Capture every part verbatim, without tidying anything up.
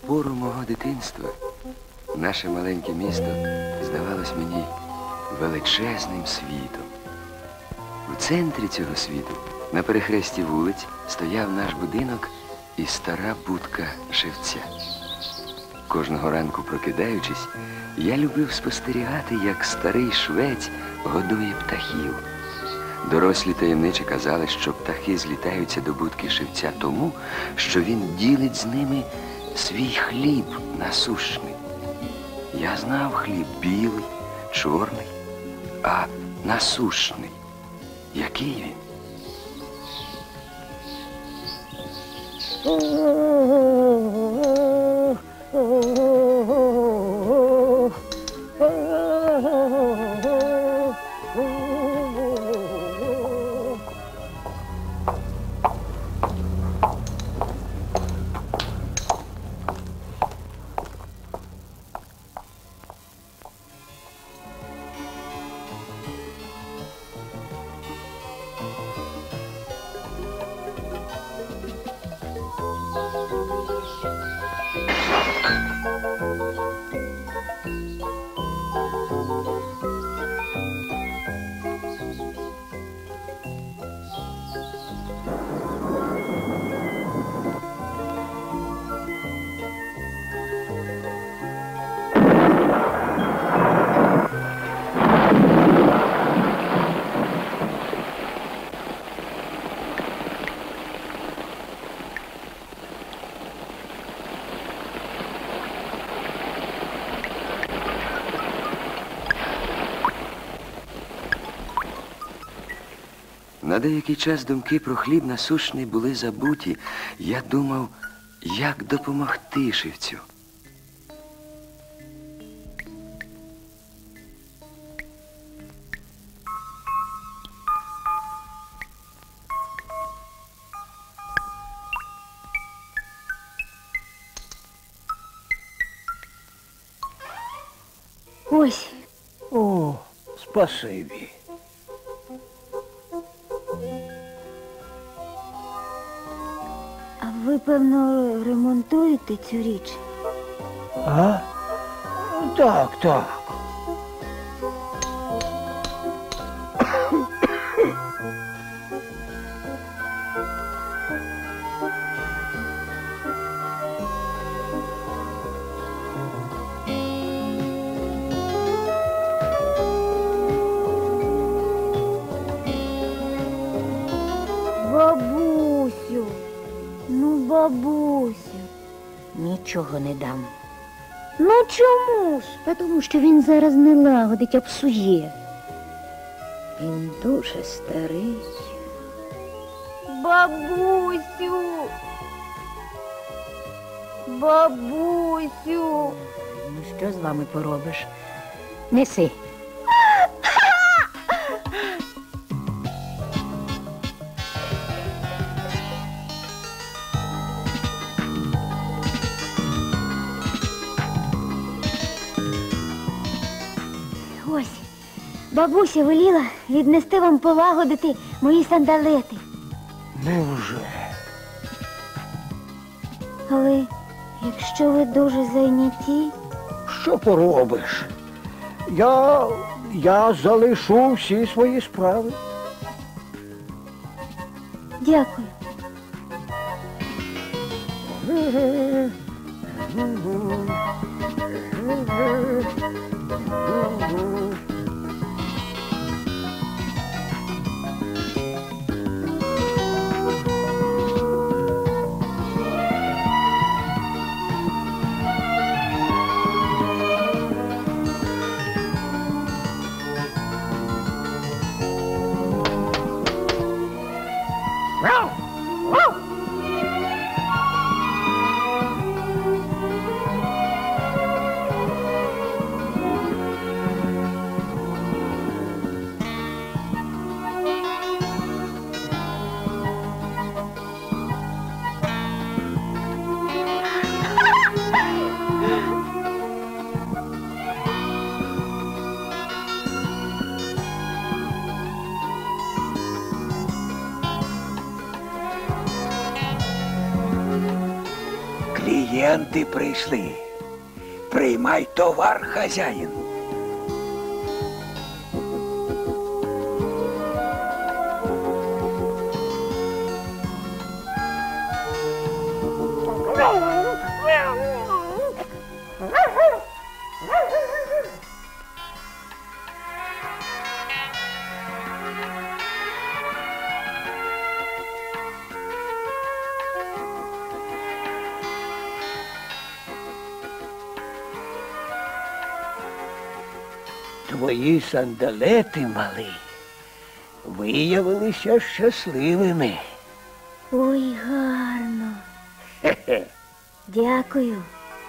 пору мого дитинства наше маленьке місто здавалось мені величезним світом. У центрі цього світу, на перехресті вулиць, стояв наш будинок і стара будка шевця. Кожного ранку прокидаючись, я любив спостерігати, як старий швець годує птахів. Дорослі таємниче казали, що птахи злітаються до будки шевця тому, що він ділить з ними свій хліб насущний. Я знав хліб білий, чорний, а насущний. Який він? На деякий час думки про хліб насущний були забуті. Я думав, як допомогти шевцю. Ось. О, спасибі. А ви, певно, ремонтуєте цю річ? А? Так, так. Бабусю, ну, бабусю. Нічого не дам. Ну, чому ж? Та тому, що він зараз не лагодить, а псує. Він дуже старий. Бабусю. Бабусю. Ну, що з вами поробиш? Неси. Ось, бабуся веліла віднести вам полагодити мої сандалети. Невже? Але якщо ви дуже зайняті... Що поробиш? Я... я залишу всі свої справи. Дякую. клієнти прийшли. Приймай товар, хазяїн. Твої сандалети, малий, виявилися щасливими. Ой, гарно. Хе-хе. Дякую.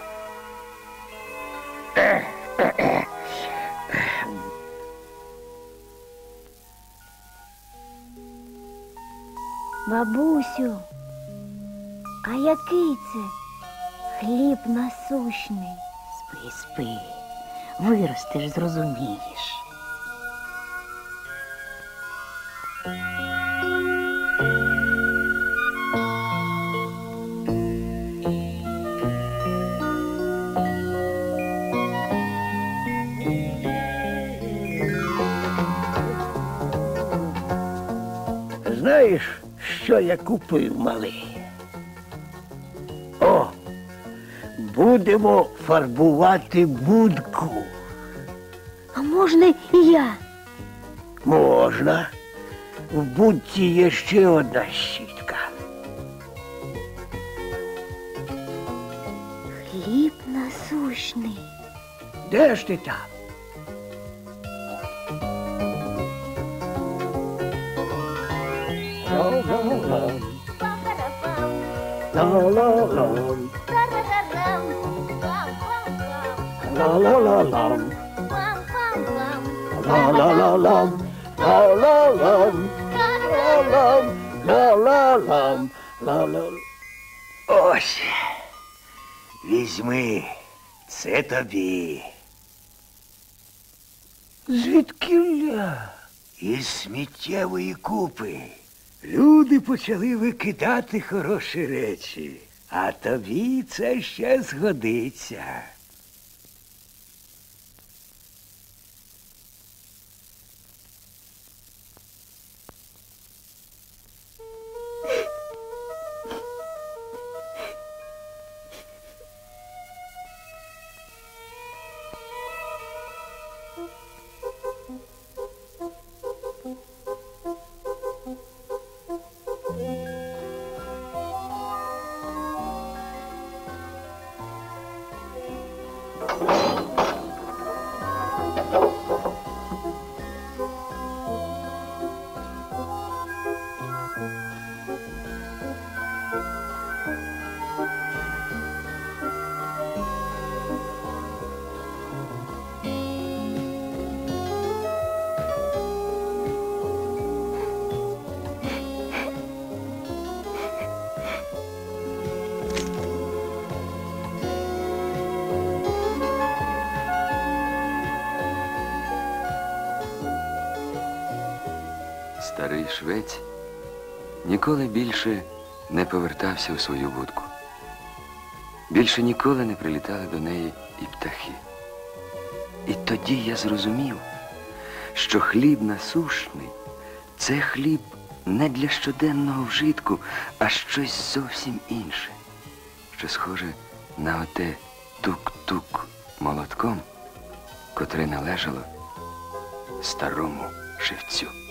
Бабусю, а який це хліб насущний? Спи, спи. Виростеш, зрозумієш. Знаєш, що я купив, малий? О, будемо фарбувати будку. А можна і я? Можна. В будці є ще одна щітка. Хліб насущний. Де ж ти там? Ла-ла-лам, ла-ла-лам, ла-ла-ла-лам, ла-ла-ла-лам, ла-ла-лам, ла-лам, ла-ла-лам, ла-ла. Ось, візьми, це тобі. Звідкіля? Із сміттєвої купи. Люди почали викидати хороші речі, а тобі це ще згодиться. Старий швець ніколи більше не повертався у свою будку. Більше ніколи не прилітали до неї і птахи. І тоді я зрозумів, що хліб насущний – це хліб не для щоденного вжитку, а щось зовсім інше, що схоже на оте тук-тук молотком, котре належало старому шевцю.